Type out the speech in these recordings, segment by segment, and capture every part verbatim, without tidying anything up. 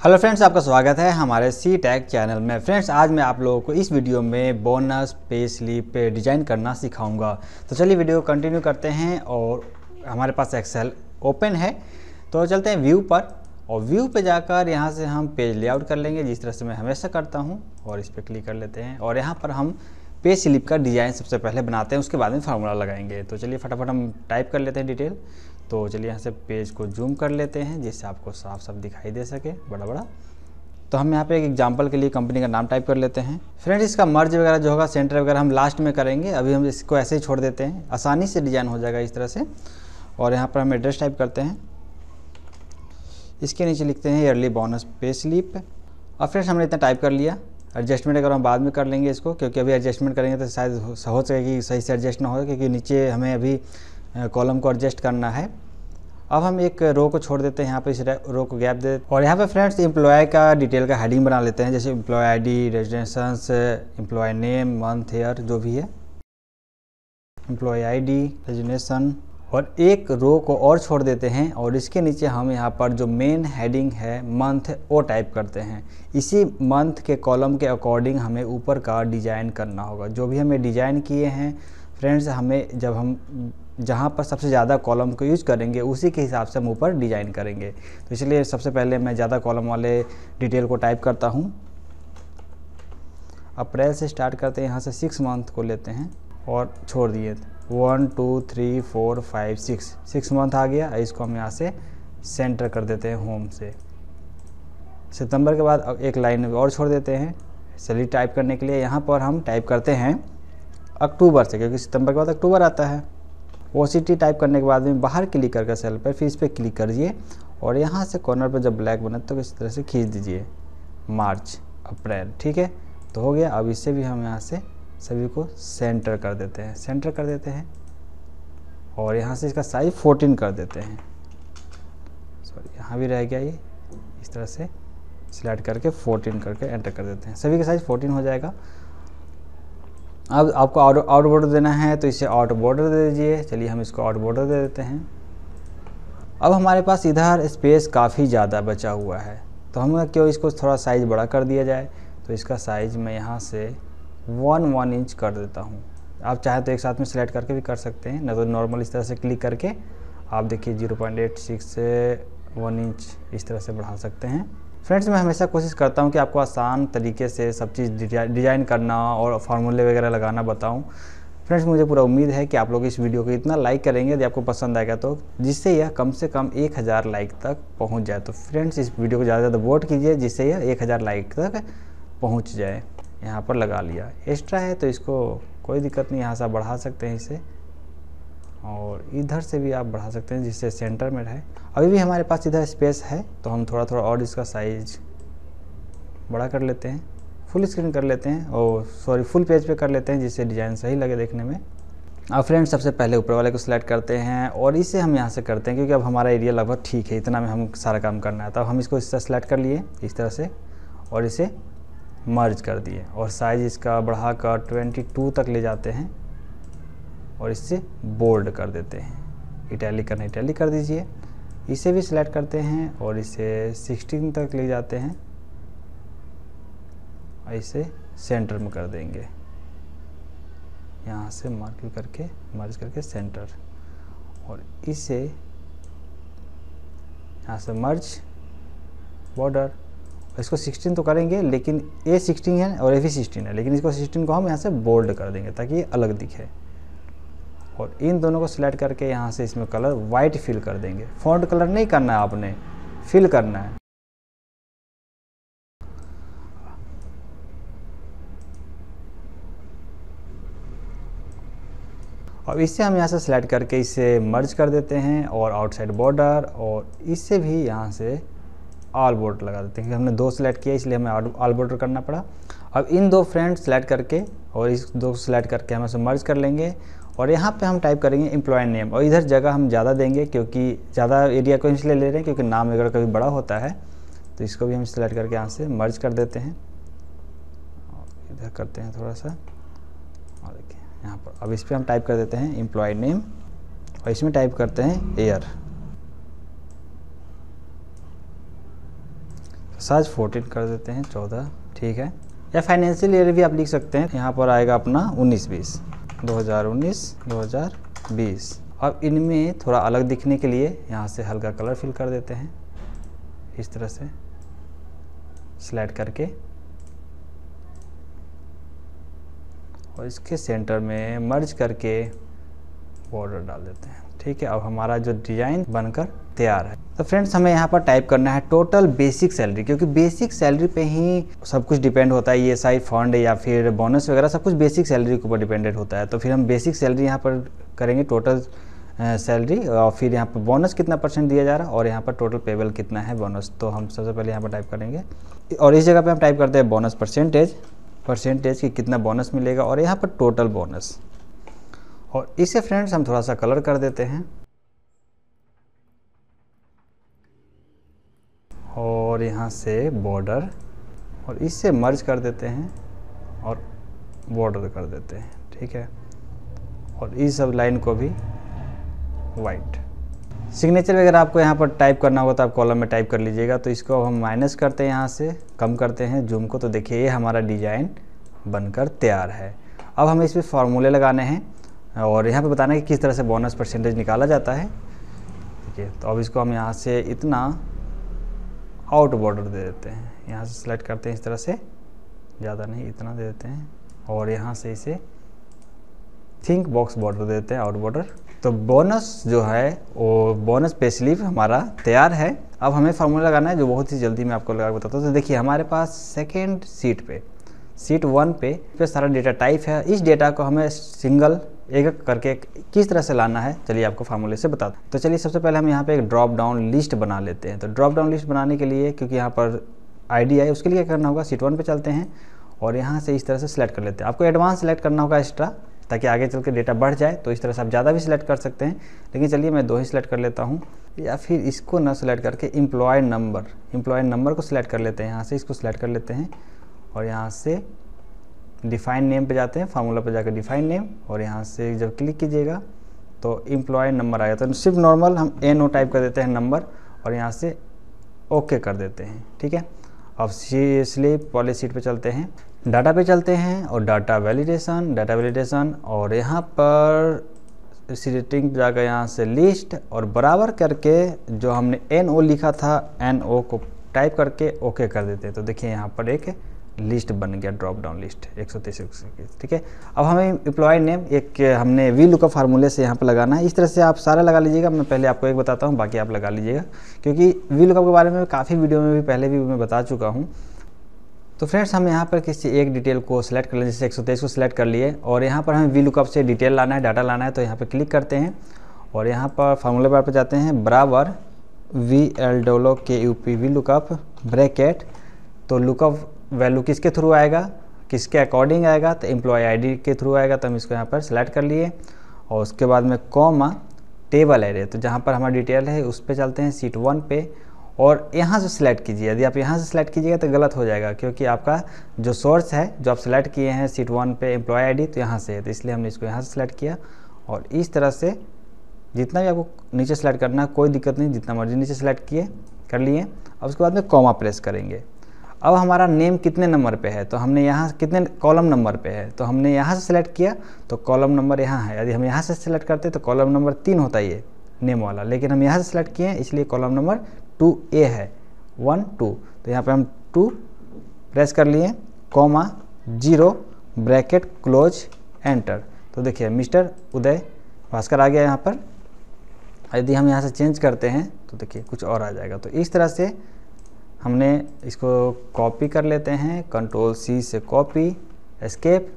Hello friends, आपका स्वागत है हमारे सी टैग चैनल में। फ्रेंड्स, आज मैं आप लोगों को इस वीडियो में बोनस पे स्लिप पे डिज़ाइन करना सिखाऊंगा। तो चलिए वीडियो कंटिन्यू करते हैं। और हमारे पास एक्सेल ओपन है तो चलते हैं व्यू पर, और व्यू पे जाकर यहाँ से हम पेज लेआउट कर लेंगे जिस तरह से मैं हमेशा करता हूँ। और इस पर क्लिक कर लेते हैं और यहाँ पर हम पे स्लिप का डिज़ाइन सबसे पहले बनाते हैं, उसके बाद में फार्मूला लगाएंगे। तो चलिए फटाफट हम टाइप कर लेते हैं डिटेल। तो चलिए यहाँ से पेज को जूम कर लेते हैं जिससे आपको साफ साफ दिखाई दे सके बड़ा बड़ा। तो हम यहाँ पे एक एग्जांपल के लिए कंपनी का नाम टाइप कर लेते हैं। फ्रेंड्स, इसका मर्ज वगैरह जो होगा, सेंटर वगैरह हम लास्ट में करेंगे। अभी हम इसको ऐसे ही छोड़ देते हैं, आसानी से डिज़ाइन हो जाएगा इस तरह से। और यहाँ पर हम एड्रेस टाइप करते हैं, इसके नीचे लिखते हैं ईयरली बोनस पे स्लिप। और फ्रेंड्स, हमने इतना टाइप कर लिया। एडजस्टमेंट अगर हम बाद में कर लेंगे इसको, क्योंकि अभी एडजस्टमेंट करेंगे तो शायद हो सके कि सही से एडजस्ट ना हो, क्योंकि नीचे हमें अभी कॉलम को एडजस्ट करना है। अब हम एक रो को छोड़ देते हैं, यहाँ पे इस रो को गैप दे। और यहाँ पे फ्रेंड्स एम्प्लॉय का डिटेल का हेडिंग बना लेते हैं, जैसे employ ID, residence, employ name, month, year जो भी है, एम्प्लॉय आईडी, रेजिग्नेशन। और एक रो को और छोड़ देते हैं और इसके नीचे हम यहाँ पर जो मेन हेडिंग है मंथ वो टाइप करते हैं। इसी मंथ के कॉलम के अकॉर्डिंग हमें ऊपर का डिज़ाइन करना होगा। जो भी हमें डिज़ाइन किए हैं फ्रेंड्स, हमें जब हम जहाँ पर सबसे ज़्यादा कॉलम को यूज करेंगे उसी के हिसाब से हम ऊपर डिज़ाइन करेंगे। तो इसलिए सबसे पहले मैं ज़्यादा कॉलम वाले डिटेल को टाइप करता हूँ। अप्रैल से स्टार्ट करते हैं, यहाँ से सिक्स मंथ को लेते हैं और छोड़ दिए one two three four five six six month आ गया। इसको हम यहाँ से सेंटर कर देते हैं होम से। सितंबर के बाद एक लाइन और छोड़ देते हैं सैलरी टाइप करने के लिए। यहाँ पर हम टाइप करते हैं अक्टूबर से, क्योंकि सितंबर के बाद अक्टूबर आता है। ओ सी टी टाइप करने के बाद में बाहर क्लिक करके सेल पर फिर इस पर क्लिक करिए और यहाँ से कॉर्नर पर जब ब्लैक बने तो इस तरह से खींच दीजिए मार्च अप्रैल। ठीक है, तो हो गया। अब इससे भी हम यहाँ से सभी को सेंटर कर देते हैं सेंटर कर देते हैं और यहाँ से इसका साइज फोर्टीन कर देते हैं। सॉरी, यहाँ भी रह गया ये। इस तरह से सिलेक्ट करके फोर्टीन करके एंटर कर देते हैं, सभी का साइज फोर्टीन हो जाएगा। अब आपको आउट आउट बॉर्डर देना है तो इसे आउट बॉर्डर दे दीजिए। चलिए हम इसको आउट बॉर्डर दे देते हैं। अब हमारे पास इधर स्पेस काफ़ी ज़्यादा बचा हुआ है, तो हम क्यों इसको थोड़ा साइज़ बड़ा कर दिया जाए। तो इसका साइज़ मैं यहाँ से वन वन इंच कर देता हूँ। आप चाहे तो एक साथ में सिलेक्ट करके भी कर सकते हैं, न तो नॉर्मल इस तरह से क्लिक करके आप देखिए जीरो पॉइंट एट सिक्स से वन इंच इस तरह से बढ़ा सकते हैं। फ्रेंड्स, मैं हमेशा कोशिश करता हूं कि आपको आसान तरीके से सब चीज़ डिज़ाइन करना और फार्मूले वगैरह लगाना बताऊं। फ्रेंड्स, मुझे पूरा उम्मीद है कि आप लोग इस वीडियो को इतना लाइक करेंगे यदि आपको पसंद आएगा तो, जिससे यह कम से कम एक हज़ार लाइक तक पहुंच जाए। तो फ्रेंड्स, इस वीडियो को ज़्यादा से ज़्यादा वोट कीजिए जिससे यह एक हज़ार लाइक तक पहुँच जाए। यहाँ पर लगा लिया, एक्स्ट्रा है तो इसको कोई दिक्कत नहीं, यहाँ से आप बढ़ा सकते हैं इसे, और इधर से भी आप बढ़ा सकते हैं जिससे सेंटर में रहे। अभी भी हमारे पास इधर स्पेस है तो हम थोड़ा थोड़ा और इसका साइज बड़ा कर लेते हैं, फुल स्क्रीन कर लेते हैं, और सॉरी फुल पेज पे कर लेते हैं जिससे डिज़ाइन सही लगे देखने में। अब फ्रेंड्स, सबसे पहले ऊपर वाले को सिलेक्ट करते हैं और इसे हम यहाँ से करते हैं, क्योंकि अब हमारा एरिया लगभग ठीक है, इतना में हम सारा काम करना है। तो हम इसको इससे सेलेक्ट कर लिए इस तरह से और इसे मर्ज कर दिए और साइज़ इसका बढ़ा कर ट्वेंटी टू तक ले जाते हैं और इससे बोल्ड कर देते हैं। इटैलिक करना इटैलिक कर दीजिए। इसे भी सिलेक्ट करते हैं और इसे सिक्सटीन तक ले जाते हैं और इसे सेंटर में कर देंगे, यहाँ से मार्क करके मर्ज करके सेंटर, और इसे यहाँ से मर्ज बॉर्डर। इसको सिक्सटीन तो करेंगे, लेकिन ये सिक्सटीन है और ये भी सिक्सटीन है, लेकिन इसको सिक्सटीन को हम यहाँ से बोल्ड कर देंगे ताकि ये अलग दिखे। और इन दोनों को सिलेक्ट करके यहाँ से इसमें कलर वाइट फिल कर देंगे। फॉन्ट कलर नहीं करना है, आपने फिल करना है। और इससे हम यहाँ से सिलेक्ट करके इसे मर्ज कर देते हैं और आउटसाइड बॉर्डर, और इससे भी यहाँ से ऑल बॉर्डर लगा देते हैं। हमने दो सिलेक्ट किया इसलिए हमें ऑल बॉर्डर करना पड़ा। अब इन दो फ्रेंड सिलेक्ट करके और इस दो सिलेक्ट करके हम इसे मर्ज कर लेंगे और यहाँ पे हम टाइप करेंगे एम्प्लॉय नेम। और इधर जगह हम ज़्यादा देंगे, क्योंकि ज़्यादा एरिया को इसलिए ले रहे हैं क्योंकि नाम अगर कभी बड़ा होता है तो इसको भी हम सिलेक्ट करके यहाँ से मर्ज कर देते हैं और इधर करते हैं थोड़ा सा। और देखिए यहाँ पर अब इस पर हम टाइप कर देते हैं एम्प्लॉय नेम और इसमें टाइप करते हैं ईयर। साइज फोर्टीन कर देते हैं, चौदह, ठीक है। या फाइनेंशियल ईयर भी आप लिख सकते हैं, यहाँ पर आएगा अपना उन्नीस बीस, दो हज़ार उन्नीस दो हज़ार बीस। अब इनमें थोड़ा अलग दिखने के लिए यहाँ से हल्का कलर फिल कर देते हैं, इस तरह से स्लाइड करके, और इसके सेंटर में मर्ज करके बॉर्डर डाल देते हैं, ठीक है। अब हमारा जो डिज़ाइन बनकर तैयार है। तो फ्रेंड्स हमें यहाँ पर टाइप करना है टोटल बेसिक सैलरी, क्योंकि बेसिक सैलरी पे ही सब कुछ डिपेंड होता है। ई एस आई फंड या फिर बोनस वगैरह सब कुछ बेसिक सैलरी के ऊपर डिपेंडेंट होता है। तो फिर हम बेसिक सैलरी यहाँ पर करेंगे, टोटल सैलरी, और फिर यहाँ पर बोनस कितना परसेंट दिया जा रहा है और यहाँ पर टोटल पेबल कितना है बोनस। तो हम सबसे पहले यहाँ पर टाइप करेंगे, और इस जगह पर हम टाइप करते हैं बोनस परसेंटेज, परसेंटेज की कितना बोनस मिलेगा, और यहाँ पर टोटल बोनस। और इसे फ्रेंड्स हम थोड़ा सा कलर कर देते हैं, और यहाँ से बॉर्डर, और इससे मर्ज कर देते हैं और बॉर्डर कर देते हैं, ठीक है। और इस सब लाइन को भी वाइट। सिग्नेचर वगैरह आपको यहाँ पर टाइप करना होगा तो आप कॉलम में टाइप कर लीजिएगा। तो इसको हम माइनस करते हैं, यहाँ से कम करते हैं जूम को। तो देखिए ये हमारा डिज़ाइन बनकर तैयार है। अब हमें इस पर फार्मूले लगाने हैं और यहाँ पे बताना है कि किस तरह से बोनस परसेंटेज निकाला जाता है, ठीक है। तो अब इसको हम यहाँ से इतना आउट बॉर्डर दे देते हैं, यहाँ से सेलेक्ट करते हैं इस तरह से, ज़्यादा नहीं इतना दे देते हैं, और यहाँ से इसे थिंक बॉक्स बॉर्डर दे देते हैं, आउट बॉर्डर। तो बोनस जो है वो बोनस पे स्लिप हमारा तैयार है। अब हमें फार्मूला लगाना है जो बहुत ही जल्दी मैं आपको लगा बताता हूँ। तो देखिए हमारे पास सेकेंड सीट पे, सीट वन पे पे सारा डेटा टाइप है। इस डेटा को हमें सिंगल एक एक करके किस तरह से लाना है, चलिए आपको फार्मूले से बता दूं। तो चलिए सबसे पहले हम यहाँ पे एक ड्रॉप डाउन लिस्ट बना लेते हैं। तो ड्रॉप डाउन लिस्ट बनाने के लिए, क्योंकि यहाँ पर आईडी है, उसके लिए क्या करना होगा, सीट वन पे चलते हैं और यहाँ से इस तरह से सिलेक्ट कर लेते हैं। आपको एडवांस सेलेक्ट करना होगा एक्स्ट्रा, ताकि आगे चल के डेटा बढ़ जाए। तो इस तरह से आप ज़्यादा भी सिलेक्ट कर सकते हैं, लेकिन चलिए मैं दो ही सिलेक्ट कर लेता हूँ। या फिर इसको ना सिलेक्ट करके एम्प्लॉय नंबर, एम्प्लॉय नंबर को सिलेक्ट कर लेते हैं, यहाँ से इसको सिलेक्ट कर लेते हैं और यहाँ से डिफाइन नेम पे जाते हैं, फार्मूला पे जाकर डिफाइन नेम, और यहाँ से जब क्लिक कीजिएगा तो एम्प्लॉय नंबर आएगा। तो सिर्फ नॉर्मल हम एन ओ टाइप कर देते हैं नंबर, और यहाँ से ओके कर देते हैं, ठीक है। अब स्लिप वाले सीट पे चलते हैं, डाटा पे चलते हैं और डाटा वैलिडेशन, डाटा वैलिडेशन, और यहाँ पर सीटिंग पे जाकर यहाँ से लिस्ट, और बराबर करके जो हमने एन ओ लिखा था एन ओ को टाइप करके ओके कर देते हैं। तो देखिए यहाँ पर एक लिस्ट बन गया, ड्रॉप डाउन लिस्ट एक सौ तीस, ठीक है। अब हमें एम्प्लॉय नेम एक हमने वी लुकअप फार्मूले से यहाँ पर लगाना है। इस तरह से आप सारा लगा लीजिएगा, मैं पहले आपको एक बताता हूँ, बाकी आप लगा लीजिएगा, क्योंकि वी लुकअप के बारे में काफ़ी वीडियो में भी पहले भी मैं बता चुका हूँ। तो फ्रेंड्स हम यहाँ पर किसी एक डिटेल को सिलेक्ट कर लें, जैसे एक सौ तेईस को सिलेक्ट कर लिए, और यहाँ पर हमें वी लुकअप से डिटेल लाना है, डाटा लाना है। तो यहाँ पर क्लिक करते हैं और यहाँ पर फार्मूले बार पर जाते हैं, बराबर we L double O K U P V lookup bracket. तो लुकअप वैल्यू किसके थ्रू आएगा, किसके अकॉर्डिंग आएगा, तो एम्प्लॉय आईडी के थ्रू आएगा। तो हम इसको यहाँ पर सिलेक्ट कर लिए, और उसके बाद में कॉमा टेबल एरे, तो जहाँ पर हमारा डिटेल है उस पर चलते हैं सीट वन पे, और यहाँ से सिलेक्ट कीजिए। यदि आप यहाँ से सिलेक्ट कीजिएगा तो गलत हो जाएगा, क्योंकि आपका जो सोर्स है जो आप सिलेक्ट किए हैं सीट वन पे एम्प्लॉय आईडी, तो यहाँ से है, तो इसलिए हमने इसको यहाँ से सिलेक्ट किया। और इस तरह से जितना भी आपको नीचे सेलेक्ट करना है कोई दिक्कत नहीं, जितना मर्जी नीचे सेलेक्ट किए कर लिए। अब उसके बाद में कॉमा प्रेस करेंगे। अब हमारा नेम कितने नंबर पे है, तो हमने यहाँ कितने कॉलम नंबर पे है, तो हमने यहाँ से सिलेक्ट किया तो कॉलम नंबर यहाँ है। यदि हम यहाँ से सिलेक्ट करते तो कॉलम नंबर तीन होता है ये नेम वाला, लेकिन हम यहाँ से सिलेक्ट किए हैं इसलिए कॉलम नंबर टू ए है, वन टू। तो यहाँ पे हम टू प्रेस कर लिए, comma zero bracket close enter. तो देखिए मिस्टर उदय भास्कर आ गया यहाँ पर। यदि हम यहाँ से चेंज करते हैं तो देखिए कुछ और आ जाएगा। तो इस तरह से हमने इसको कॉपी कर लेते हैं, कंट्रोल सी से कॉपी, एस्केप,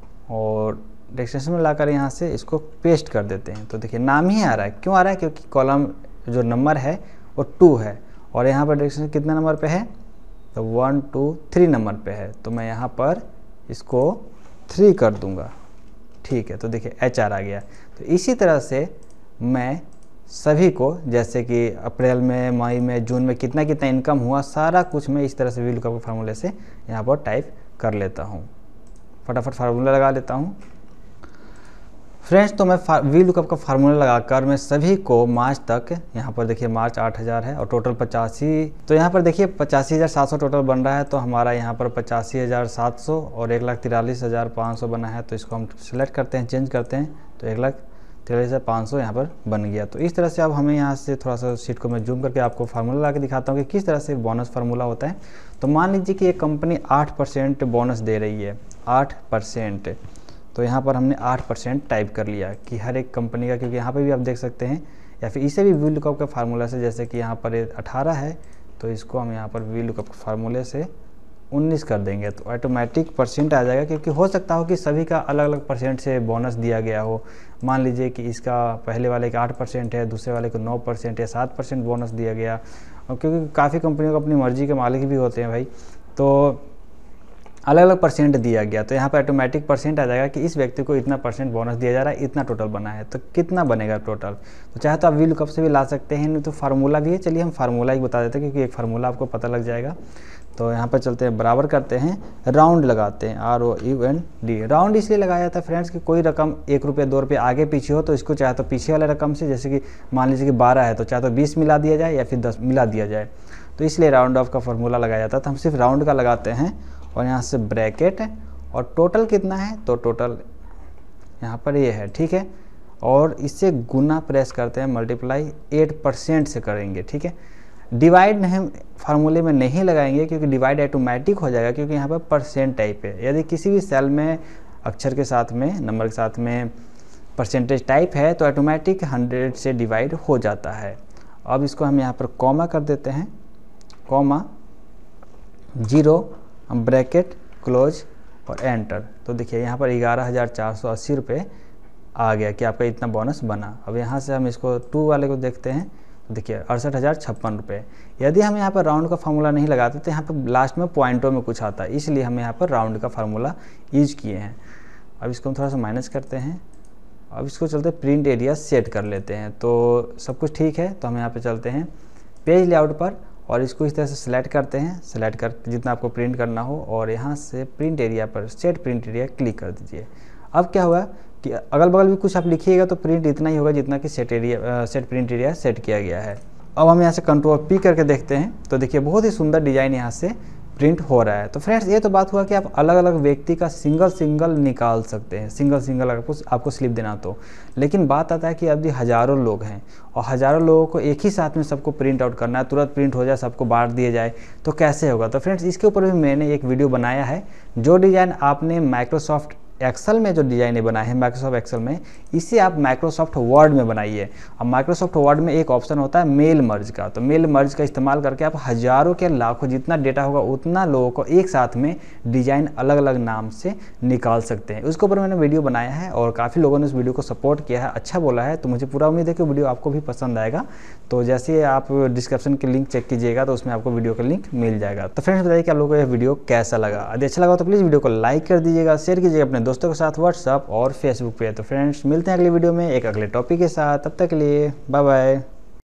और डेस्टिनेशन में लाकर यहाँ से इसको पेस्ट कर देते हैं। तो देखिए नाम ही आ रहा है, क्यों आ रहा है, क्योंकि कॉलम जो नंबर है वो टू है, और यहाँ पर डेस्टिनेशन कितने नंबर पे है, तो वन टू थ्री नंबर पे है। तो मैं यहाँ पर इसको थ्री कर दूँगा, ठीक है। तो देखिए एच आर आ गया। तो इसी तरह से मैं सभी को, जैसे कि अप्रैल में, मई में, जून में कितना कितना इनकम हुआ, सारा कुछ मैं इस तरह से वी लुकअप फार्मूले से यहाँ पर टाइप कर लेता हूँ। फटाफट फार्मूला लगा लेता हूँ। फ्रेंड्स तो मैं वी लुकअप का फार्मूला लगाकर मैं सभी को मार्च तक, यहाँ पर देखिए मार्च आठ हज़ार है और टोटल पचासी, तो यहाँ पर देखिए पचासी हज़ार सात सौ टोटल बन रहा है। तो हमारा यहाँ पर पचासी हज़ार सात सौ और एक लाख तिरालीस हज़ार पाँच सौ बना है। तो इसको हम सेलेक्ट करते हैं, चेंज करते हैं, तो एक लाख तिरालीस हज़ार पाँच सौ यहाँ पर बन गया। तो इस तरह से अब हमें यहाँ से थोड़ा सा शीट को मैं जूम करके आपको फार्मूला ला के दिखाता हूँ कि किस तरह से बोनस फार्मूला होता है। तो मान लीजिए कि एक कंपनी आठ परसेंट बोनस दे रही है, आठ परसेंट, तो यहाँ पर हमने आठ परसेंट टाइप कर लिया कि हर एक कंपनी का, क्योंकि यहाँ पे भी आप देख सकते हैं, या फिर इसे भी वी लुकअप के फार्मूला से, जैसे कि यहाँ पर अठारह है तो इसको हम यहाँ पर वी लुकअप के फार्मूले से उन्नीस कर देंगे तो ऑटोमेटिक परसेंट आ जाएगा। क्योंकि हो सकता हो कि सभी का अलग अलग परसेंट से बोनस दिया गया हो। मान लीजिए कि इसका पहले वाले का आठ परसेंट है, दूसरे वाले को नौ परसेंट या सात परसेंट बोनस दिया गया, और क्योंकि काफ़ी कंपनियों को अपनी मर्जी के मालिक भी होते हैं भाई, तो अलग अलग परसेंट दिया गया। तो यहाँ पर ऑटोमेटिक परसेंट आ जाएगा कि इस व्यक्ति को इतना परसेंट बोनस दिया जा रहा है, इतना टोटल बना है, तो कितना बनेगा टोटल। तो चाहे तो आप वी लुकअप से भी ला सकते हैं, नहीं तो फार्मूला भी है। चलिए हम फार्मूला ही बता देते हैं क्योंकि एक फार्मूला आपको पता लग जाएगा। तो यहाँ पर चलते हैं, बराबर करते हैं, राउंड लगाते हैं, R O U N D. Round इसलिए लगाया जाता है फ्रेंड्स कि कोई रकम एक रुपये दो रुपये आगे पीछे हो तो इसको चाहे तो पीछे वाले रकम से, जैसे कि मान लीजिए कि बारह है तो चाहे तो बीस मिला दिया जाए या फिर दस मिला दिया जाए, तो इसलिए राउंड ऑफ का फार्मूला लगाया जाता है। तो हम सिर्फ राउंड का लगाते हैं और यहाँ से ब्रैकेट, और टोटल कितना है तो टोटल यहाँ पर ये है, ठीक है। और इससे गुना प्रेस करते हैं, मल्टीप्लाई एट परसेंट से करेंगे, ठीक है। डिवाइड नहीं फार्मूले में नहीं लगाएंगे क्योंकि डिवाइड ऑटोमेटिक हो जाएगा, क्योंकि यहाँ पर परसेंट टाइप है। यदि किसी भी सेल में अक्षर के साथ में, नंबर के साथ में परसेंटेज टाइप है तो ऑटोमेटिक हंड्रेड से डिवाइड हो जाता है। अब इसको हम यहाँ पर कॉमा कर देते हैं, कॉमा जीरो, हम ब्रैकेट क्लोज और एंटर। तो देखिए यहाँ पर ग्यारह हज़ार चार सौ अस्सी रुपये आ गया कि आपका इतना बोनस बना। अब यहाँ से हम इसको टू वाले को देखते हैं, तो देखिए अड़सठ हज़ार छप्पन रुपये। यदि हम यहाँ पर राउंड का फार्मूला नहीं लगाते तो यहाँ पर लास्ट में पॉइंटों में कुछ आता है, इसलिए हम यहाँ पर राउंड का फार्मूला यूज किए हैं। अब इसको हम थोड़ा सा माइनस करते हैं। अब इसको चलते प्रिंट एरिया सेट कर लेते हैं। तो सब कुछ ठीक है, तो हम यहाँ पर चलते हैं पेज लेआउट पर और इसको इस तरह से सिलेक्ट करते हैं, सिलेक्ट कर जितना आपको प्रिंट करना हो, और यहाँ से प्रिंट एरिया पर सेट प्रिंट एरिया क्लिक कर दीजिए। अब क्या हुआ कि अगल बगल भी कुछ आप लिखिएगा तो प्रिंट इतना ही होगा जितना कि set area set print area set किया गया है। अब हम यहाँ से कंट्रोल पी करके देखते हैं, तो देखिए बहुत ही सुंदर डिज़ाइन यहाँ से प्रिंट हो रहा है। तो फ्रेंड्स ये तो बात हुआ कि आप अलग अलग व्यक्ति का सिंगल सिंगल निकाल सकते हैं, सिंगल सिंगल आपको आपको स्लिप देना तो। लेकिन बात आता है कि अभी हज़ारों लोग हैं और हज़ारों लोगों को एक ही साथ में सबको प्रिंट आउट करना है, तुरंत प्रिंट हो जाए, सबको बांट दिया जाए, तो कैसे होगा। तो फ्रेंड्स इसके ऊपर भी मैंने एक वीडियो बनाया है। जो डिज़ाइन आपने माइक्रोसॉफ्ट एक्सेल में जो डिज़ाइन बनाए हैं माइक्रोसॉफ्ट एक्सेल में, इसे आप माइक्रोसॉफ्ट वर्ड में बनाइए। अब माइक्रोसॉफ्ट वर्ड में एक ऑप्शन होता है मेल मर्ज का, तो मेल मर्ज का इस्तेमाल करके आप हज़ारों के लाखों जितना डेटा होगा उतना लोगों को एक साथ में डिज़ाइन अलग अलग नाम से निकाल सकते हैं। उसके ऊपर मैंने वीडियो बनाया है और काफ़ी लोगों ने उस वीडियो को सपोर्ट किया है, अच्छा बोला है। तो मुझे पूरा उम्मीद है कि वीडियो आपको भी पसंद आएगा। तो जैसे आप डिस्क्रिप्शन के लिंक चेक कीजिएगा तो उसमें आपको वीडियो का लिंक मिल जाएगा। तो फ्रेंड्स बताइए कि आप लोगों को यह वीडियो कैसा लगा। यदि अच्छा लगा तो प्लीज़ वीडियो को लाइक कर दीजिएगा, शेयर कीजिएगा अपने दोस्तों के साथ व्हाट्सएप और फेसबुक पे। तो फ्रेंड्स मिलते हैं अगले वीडियो में एक अगले टॉपिक के साथ, तब तक के लिए बाय बाय।